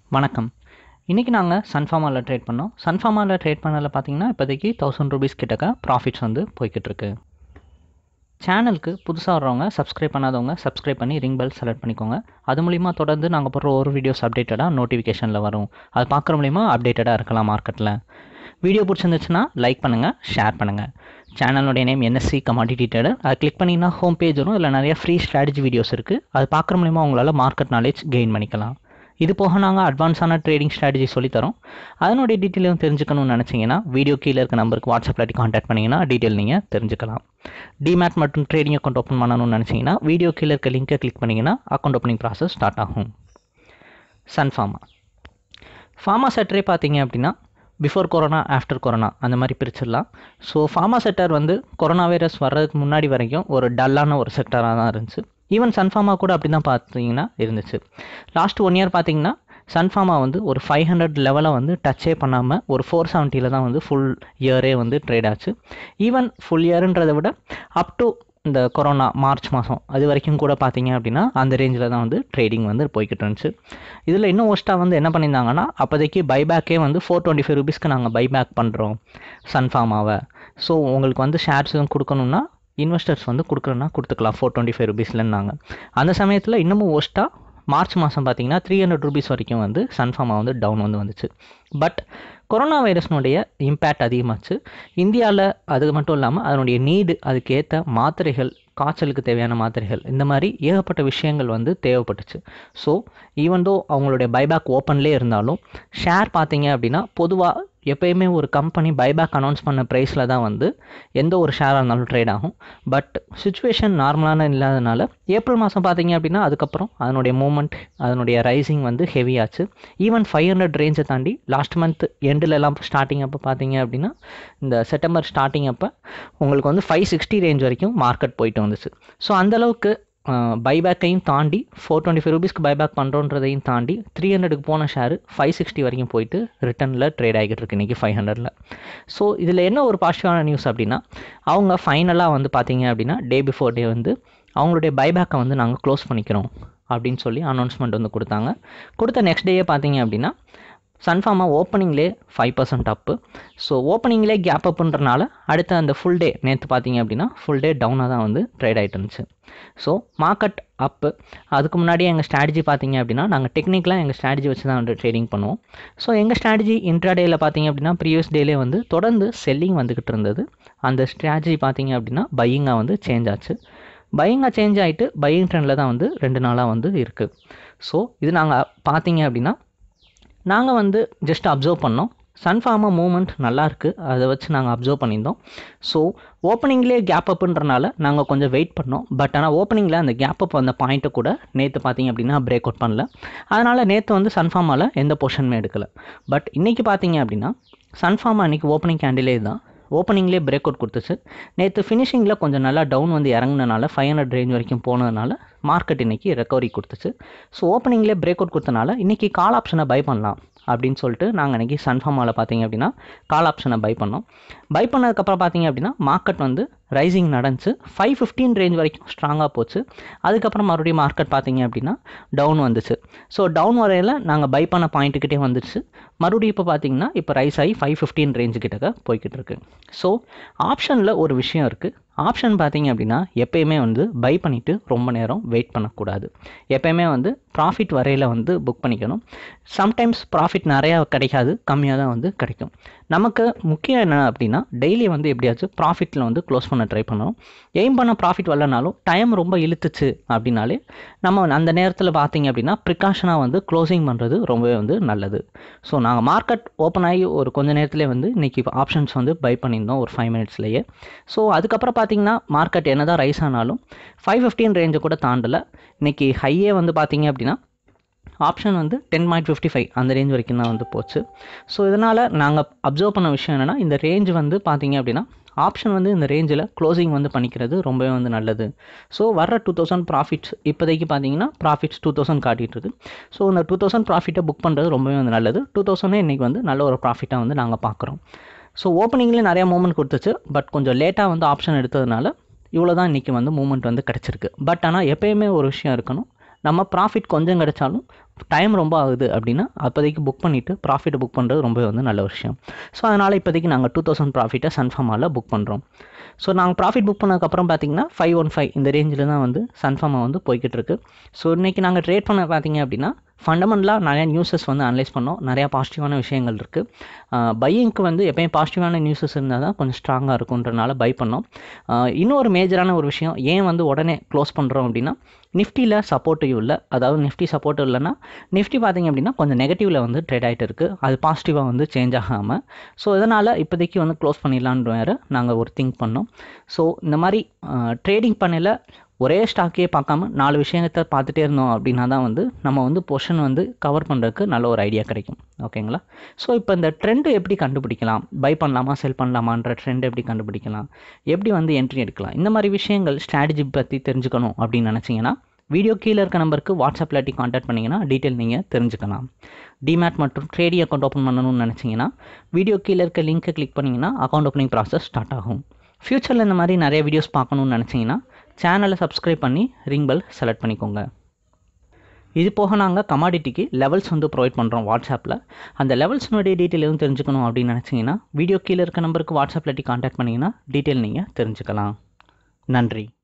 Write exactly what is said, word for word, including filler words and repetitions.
வணக்கம். இன்றைக்கி நாங்கள் சன்ஃபார்மாவில் ட்ரேட் பண்ணோம். சன்ஃபார்மாவில் ட்ரேட் பண்ணதில் பார்த்தீங்கன்னா இப்போதைக்கு தௌசண்ட் ருபீஸ் கிட்டக்க ப்ராஃபிட்ஸ் வந்து போய்கிட்டுருக்கு. சேனலுக்கு புதுசாக வர்றவங்க சப்ஸ்கிரைப் பண்ணாதவங்க சப்ஸ்கிரைப் பண்ணி ரிங் பெல் செலக்ட் பண்ணிக்கோங்க. அது மூலிமா தொடர்ந்து நாங்கள் போடுற ஒரு வீடியோஸ் அப்டேட்டடாக நோட்டிஃபிகேஷனில் வரும். அது பார்க்குற மூலிமா அப்டேட்டடாக இருக்கலாம் மார்க்கெட்டில். வீடியோ பிடிச்சிருந்துச்சுன்னா லைக் பண்ணுங்கள், ஷேர் பண்ணுங்கள். சேனலுடைய நேம் என்எஸ்சி கமாடிட்டி ட்ரேடர். அதை கிளிக் பண்ணிங்கன்னா ஹோம் பேஜ் வரும். இல்லை நிறைய ஃப்ரீ ஸ்ட்ராட்டஜி வீடியோஸ் இருக்குது. அது பார்க்குற மூலிமா உங்களால் மார்க்கெட் நாலேஜ் கெயின் பண்ணிக்கலாம். இது போக நாங்கள் அட்வான்ஸான ட்ரேடிங் ஸ்ட்ராட்டஜி சொல்லித்தரோம். அதனுடைய டீட்டெயிலும் தெரிஞ்சுக்கணும்னு நினச்சிங்கன்னா வீடியோ கீழே இருக்க நம்பருக்கு வாட்ஸ்அப்பில் கான்டாக்ட் பண்ணிங்கன்னா டீட்டெயில் நீங்கள் தெரிஞ்சுக்கலாம். டிமேட் மற்றும் ட்ரேடிங் அக்கௌண்ட் ஓப்பன் பண்ணணும்னு நினச்சிங்கன்னா வீடியோ கீழே இருக்க லிங்கை கிளிக் பண்ணிங்கன்னா அக்கௌண்ட் ஓப்பனிங் ப்ராசஸ் ஸ்டார்ட் ஆகும். சன்ஃபார்மா ஃபார்மா செக்டரே பார்த்தீங்க அப்படின்னா பிஃபோர் கொரோனா ஆஃப்டர் கொரோனா அந்த மாதிரி பிரிச்சிடலாம். ஸோ ஃபார்மா செக்டர் வந்து கொரோனா வைரஸ் வர்றதுக்கு முன்னாடி வரைக்கும் ஒரு டல்லான ஒரு செக்டராக தான் இருந்துச்சு. ஈவன் சன்ஃபார்மா கூட அப்படி தான் பார்த்தீங்கன்னா இருந்துச்சு. லாஸ்ட் ஒன் இயர் பார்த்தீங்கன்னா சன்ஃபார்மா வந்து ஒரு ஃபைவ் ஹண்ட்ரட் லெவலை வந்து டச்சே பண்ணாமல் ஒரு ஃபோர் செவன்ட்டியில் தான் வந்து ஃபுல் இயரே வந்து ட்ரேட் ஆச்சு. ஈவன் ஃபுல் இயருன்றதை விட அப் டு இந்த கொரோனா மார்ச் மாதம் அது வரைக்கும் கூட பார்த்தீங்க அப்படின்னா அந்த ரேஞ்சில் தான் வந்து ட்ரேடிங் வந்து போய்கிட்டு இருந்துச்சு. இதில் இன்னும் ஒஸ்ட்டாக வந்து என்ன பண்ணியிருந்தாங்கன்னா அப்போதைக்கு பைபேக்கே வந்து ஃபோர் டுவெண்ட்டி ஃபைவ் ருபீஸ்க்கு நாங்கள் பைபேக் பண்ணுறோம் சன்ஃபார்மாவை. ஸோ உங்களுக்கு வந்து ஷேர்ஸ் எதுவும் கொடுக்கணுன்னா இன்வெஸ்டர்ஸ் வந்து கொடுக்குறேன்னா கொடுத்துக்கலாம் ஃபோர் டுவெண்ட்டி ஃபைவ் ருபீஸ்லன்னாங்க. அந்த சமயத்தில் இன்னமும் ஒஸ்ட்டாக மார்ச் மாதம் பார்த்தீங்கன்னா த்ரீ ஹண்ட்ரட் ருபீஸ் வரைக்கும் வந்து சன்ஃபார்மா வந்து டவுன் வந்து வந்துச்சு. பட் கொரோனா வைரஸ்னுடைய இம்பேக்ட் அதிகமாச்சு இந்தியாவில். அது மட்டும் இல்லாமல் அதனுடைய நீடு, அதுக்கேற்ற மாத்திரைகள், காய்ச்சலுக்கு தேவையான மாத்திரைகள், இந்த மாதிரி ஏகப்பட்ட விஷயங்கள் வந்து தேவைப்பட்டுச்சு. ஸோ ஈவன் தோ அவங்களுடைய பைபேக் ஓப்பன்லேயே இருந்தாலும் ஷேர் பார்த்தீங்க அப்படின்னா பொதுவாக எப்போயுமே ஒரு கம்பெனி பைபேக் அனௌன்ஸ் பண்ண ப்ரைஸில் தான் வந்து எந்த ஒரு ஷேராக இருந்தாலும் ட்ரேட் ஆகும். பட் சுச்சுவேஷன் நார்மலான இல்லாதனால ஏப்ரல் மாதம் பார்த்தீங்க அப்படின்னா அதுக்கப்புறம் அதனுடைய மூமெண்ட், அதனுடைய ரைசிங் வந்து ஹெவியாச்சு. ஈவன் ஃபைவ் ஹண்ட்ரட் ரேஞ்சை தாண்டி லாஸ்ட் மந்த் எண்டில் எல்லாம் ஸ்டார்டிங் அப்போ பார்த்தீங்க அப்படின்னா இந்த செப்டம்பர் ஸ்டார்டிங் அப்போ உங்களுக்கு வந்து ஃபைவ் சிக்ஸ்டி ரேஞ்ச் வரைக்கும் மார்க்கெட் போயிட்டு வந்துச்சு. ஸோ அந்தளவுக்கு பைபேக்கையும் தாண்டி ஃபோர் டுவெண்ட்டி ஃபைவ் ருபீஸ்க்கு பைபேக் பண்ணுறோன்றதையும் தாண்டி த்ரீ ஹண்ட்ரடுக்கு போன ஷேரு ஃபைவ் சிக்ஸ்டி வரைக்கும் போயிட்டு ரிட்டனில் ட்ரேட் ஆகிட்டு இருக்கு இன்றைக்கி ஃபைவ் ஹண்ட்ரடில். ஸோ இதில் என்ன ஒரு பாசிட்டிவான நியூஸ் அப்படின்னா அவங்க ஃபைனலாக வந்து பார்த்தீங்க அப்படின்னா டே பிஃபோர் டே வந்து அவங்களுடைய பைபேக்கை வந்து நாங்கள் க்ளோஸ் பண்ணிக்கிறோம் அப்படின்னு சொல்லி அனௌன்ஸ்மெண்ட் வந்து கொடுத்தாங்க. கொடுத்த நெக்ஸ்ட் டேயே பார்த்தீங்க அப்படின்னா சன்ஃபார்மா ஓப்பனிங்லே ஃபைவ் பர்சன்ட் அப்பு. ஸோ ஓப்பனிங்லே கேப் அப்புன்றனால அடுத்த அந்த ஃபுல் டே நேற்று பார்த்தீங்க அப்படின்னா ஃபுல் டே டவுனாக தான் வந்து ட்ரேட் ஆகிட்டு இருந்துச்சு. So market up. அதுக்கு முன்னாடி எங்கள் ஸ்ட்ராட்டஜி பார்த்தீங்க அப்படின்னா நாங்கள் டெக்னிக்கலாக எங்கள் ஸ்ட்ராட்டஜி வச்சு தான் வந்து ட்ரேடிங் பண்ணுவோம். ஸோ எங்கள் ஸ்ட்ராட்டஜி இன்ட்ராடேயில் பார்த்தீங்க அப்படின்னா ப்ரீவியஸ் டேலே வந்து தொடர்ந்து செல்லிங் வந்துக்கிட்டு இருந்தது. அந்த ஸ்ட்ராட்டஜி பார்த்தீங்க அப்படின்னா பையிங்காக வந்து சேஞ்ச் ஆச்சு. பையிங்காக சேஞ்ச் ஆகிட்டு பையிங் ட்ரெண்டில் தான் வந்து ரெண்டு நாளாக வந்து இருக்குது. ஸோ இது நாங்கள் பார்த்தீங்க அப்படின்னா நாங்கள் வந்து ஜஸ்ட் அப்சர்வ் பண்ணோம். சன்ஃபார்மா மூவ்மெண்ட் நல்லாயிருக்கு, அதை வச்சு நாங்கள் அப்சர்வ் பண்ணியிருந்தோம். ஸோ ஓப்பனிங்லேயே கேப் அப்புன்றனால நாங்கள் கொஞ்சம் வெயிட் பண்ணோம். பட் ஆனால் ஓப்பனிங்கில் அந்த கேப் அப் அந்த பாயிண்ட்டை கூட நேற்று பார்த்தீங்க அப்படின்னா பிரேக் அவுட் பண்ணல. அதனால் நேற்று வந்து சன்ஃபார்மாவில் எந்த பொசிஷனுமே எடுக்கலை. பட் இன்றைக்கி பார்த்தீங்க அப்படின்னா சன்ஃபார்மா இன்றைக்கி ஓப்பனிங் கேண்டிலே தான் ஓப்பனிங்லேயே பிரேக் அவுட் கொடுத்துச்சு. நேற்று ஃபினிஷிங்கில் கொஞ்சம் நல்லா டவுன் வந்து இறங்குனனால ஃபைவ் ஹண்ட்ரட் ரேஞ்ச் வரைக்கும் போனதுனால மார்க்கெட் இன்றைக்கி ரெக்கவரி கொடுத்துச்சு. ஸோ ஓப்பனிங்லேயே பிரேக் அவுட் கொடுத்தனால இன்றைக்கி கால் ஆப்ஷனை பை பண்ணலாம் அப்படின்னு சொல்லிட்டு நாங்கள் இன்றைக்கி சன்ஃபார்மாவில் பார்த்தீங்க அப்படின்னா கால் ஆப்ஷனை பை பண்ணோம். பை பண்ணதுக்கப்புறம் பார்த்தீங்க அப்படின்னா மார்க்கெட் வந்து ரைசிங் நடந்துச்சு. ஃபைவ் ஃபிஃப்டீன் ரேஞ்ச் வரைக்கும் ஸ்ட்ராங்காக போச்சு. அதுக்கப்புறம் மறுபடியும் மார்க்கெட் பார்த்தீங்க அப்படின்னா டவுன் வந்துச்சு. ஸோ டவுன் வரையில் நாங்கள் பை பண்ண பாயிண்ட்டுக்கிட்டே வந்துடுச்சு. மறுபடியும் இப்போ பார்த்தீங்கன்னா இப்போ ரைஸ் ஆகி ஃபைவ் ஃபிஃப்டீன் ரேஞ்சு கிட்டக்க போய்கிட்டு இருக்கு. ஸோ ஆப்ஷனில் ஒரு விஷயம் இருக்குது. ஆப்ஷன் பார்த்தீங்க அப்படின்னா எப்போயுமே வந்து பை பண்ணிவிட்டு ரொம்ப நேரம் வெயிட் பண்ணக்கூடாது. எப்போயுமே வந்து ப்ராஃபிட் வரையில் வந்து புக் பண்ணிக்கணும். சம்டைம்ஸ் ப்ராஃபிட் நிறையா கிடைக்காது, கம்மியாக தான் வந்து கிடைக்கும். நமக்கு முக்கியம் என்ன அப்படின்னா டெய்லி வந்து எப்படியாச்சும் ப்ராஃபிட்டில் வந்து க்ளோஸ் பண்ண ட்ரை பண்ணணும். எய்ம் பண்ண ப்ராஃபிட் வரலனாலும் டைம் ரொம்ப இழுத்துச்சு அப்படின்னாலே நம்ம அந்த நேரத்தில் பார்த்தீங்க அப்படின்னா ப்ரிகாஷனாக வந்து க்ளோசிங் பண்ணுறது ரொம்பவே வந்து நல்லது. ஸோ நாங்கள் மார்க்கெட் ஓப்பன் ஆகி ஒரு கொஞ்சம் நேரத்துலேயே வந்து இன்றைக்கி ஆப்ஷன்ஸ் வந்து பை பண்ணியிருந்தோம் ஒரு ஃபைவ் மினிட்ஸ்லேயே. ஸோ அதுக்கப்புறம் பார்த்தீங்கன்னா மார்க்கெட் என்ன தான் ரைஸ் ஆனாலும் ஃபைவ் ஃபிஃப்டீன் ரேஞ்சை கூட தாண்டலை. இன்றைக்கி ஹையே வந்து பார்த்தீங்க அப்படின்னா ஆப்ஷன் வந்து டென் பாயிண்ட் ஃபிஃப்டி ஃபைவ் அந்த ரேஞ்ச் வரைக்கும் தான் வந்து போச்சு. ஸோ இதனால் நாங்கள் அப்சர்வ் பண்ண விஷயம் என்னென்னா இந்த ரேஞ்ச் வந்து பார்த்தீங்க அப்படின்னா ஆப்ஷன் வந்து இந்த ரேஞ்சில் க்ளோசிங் வந்து பண்ணிக்கிறது ரொம்பவே வந்து நல்லது. ஸோ வர்ற டூ தௌசண்ட் ப்ராஃபிட்ஸ் இப்போதைக்கு பார்த்தீங்கன்னா ப்ராஃபிட்ஸ் டூ தௌசண்ட் காட்டிகிட்ருக்கு. ஸோ இந்த டூ தௌசண்ட் ப்ராஃபிட்டை புக் பண்ணுறது ரொம்பவே வந்து நல்லது. டூ தௌசண்டே இன்றைக்கி வந்து நல்ல ஒரு ப்ராஃபிட்டாக வந்து நாங்கள் பார்க்குறோம். ஸோ ஓப்பனிங்லேயே நிறையா மூவ்மெண்ட் கொடுத்துச்சு. பட் கொஞ்சம் லேட்டாக வந்து ஆப்ஷன் எடுத்ததுனால இவ்வளோ தான் இன்றைக்கி வந்து மூவ்மெண்ட் வந்து கிடச்சிருக்கு. பட் ஆனால் எப்போயுமே ஒரு விஷயம் இருக்கணும், நம்ம ப்ராஃபிட் கொஞ்சம் கிடைச்சாலும் டைம் ரொம்ப ஆகுது அப்படின்னா அப்போதைக்கு புக் பண்ணிவிட்டு ப்ராஃபிட்டை புக் பண்ணுறது ரொம்ப வந்து நல்ல விஷயம். ஸோ அதனால் இப்போதைக்கு நாங்கள் டூ தௌசண்ட் ப்ராஃபிட்டை சன்ஃபார்மாவில் புக் பண்ணுறோம். ஸோ நாங்கள் ப்ராஃபிட் புக் பண்ணதுக்கப்புறம் பார்த்தீங்கன்னா ஃபைவ் ஒன் ஃபைவ் இந்த ரேஞ்சில் தான் வந்து சன்ஃபார்மா வந்து போய்கிட்டு இருக்கு. ஸோ இன்றைக்கி நாங்கள் ட்ரேட் பண்ண பார்த்தீங்க அப்படின்னா ஃபண்டமெண்டலாக நிறையா நியூஸஸ் வந்து அனலைஸ் பண்ணோம். நிறையா பாசிட்டிவான விஷயங்கள் இருக்குது. பையிங்க்கு வந்து எப்போயும் பாசிட்டிவான நியூஸஸ் இருந்தால் தான் கொஞ்சம் ஸ்ட்ராங்காக இருக்குன்றனால பை பண்ணோம். இன்னொரு மேஜரான ஒரு விஷயம் ஏன் வந்து உடனே க்ளோஸ் பண்ணுறோம் அப்படின்னா நிஃப்டியில் சப்போர்ட்டிவ் இல்லை. அதாவது நிஃப்டி சப்போர்ட்டிவ் இல்லைன்னா நிஃப்டி பார்த்திங்க அப்படின்னா கொஞ்சம் நெகட்டிவில் வந்து ட்ரேட் ஆகிட்டு இருக்குது. அது பாசிட்டிவாக வந்து சேஞ்ச் ஆகாமல். ஸோ இதனால் இப்போதைக்கு வந்து க்ளோஸ் பண்ணிடலான்னு வேறு நாங்கள் ஒரு திங்க் பண்ணோம். ஸோ இந்த மாதிரி ட்ரேடிங் பண்ணல ஒரே ஸ்டாக்கே பார்க்காம நாலு விஷயத்தை பார்த்துட்டே இருந்தோம் அப்படின்னா தான் வந்து நம்ம வந்து பொசிஷன் வந்து கவர் பண்ணுறதுக்கு நல்ல ஒரு ஐடியா கிடைக்கும். ஓகேங்களா? ஸோ இப்போ இந்த ட்ரெண்டு எப்படி கண்டுபிடிக்கலாம், பை பண்ணலாமா செல் பண்ணலாமான்ற ட்ரெண்ட் எப்படி கண்டுபிடிக்கலாம், எப்படி வந்து என்ட்ரி எடுக்கலாம், இந்த மாதிரி விஷயங்கள் ஸ்ட்ராட்டஜி பற்றி தெரிஞ்சுக்கணும் அப்படின்னு நினச்சிங்கன்னா வீடியோ கீழே இருக்க நம்பருக்கு வாட்ஸ்அப் இல்லாட்டி கான்டாக்ட் பண்ணிங்கன்னா டீட்டெயில் நீங்கள் தெரிஞ்சுக்கலாம். டிமேட் மற்றும் ட்ரேடிங் அக்கௌண்ட் ஓப்பன் பண்ணணும்னு நினச்சிங்கன்னா வீடியோ கீழே இருக்க லிங்க்கை கிளிக் பண்ணிங்கன்னா அக்கௌண்ட் ஓப்பனிங் ப்ராசஸ் ஸ்டார்ட் ஆகும். ஃப்யூச்சரில் இந்த மாதிரி நிறைய வீடியோஸ் பார்க்கணுன்னு நினச்சிங்கன்னா சேனலை சப்ஸ்கிரைப் பண்ணி ரிங் பெல் செலக்ட் பண்ணிக்கோங்க. இது போக நாங்கள் கமாடிட்டிக்கு லெவல்ஸ் வந்து ப்ரொவைட் பண்ணுறோம் வாட்ஸ்அப்பில். அந்த லெவல்ஸ்னுடைய டீட்டெயில் எதுவும் தெரிஞ்சுக்கணும் அப்படின்னு நினச்சிங்கன்னா வீடியோ கீழே இருக்க நம்பருக்கு வாட்ஸ்அப்பில் கான்டாக்ட் பண்ணிங்கன்னா டீட்டெயில் நீங்கள் தெரிஞ்சுக்கலாம். நன்றி.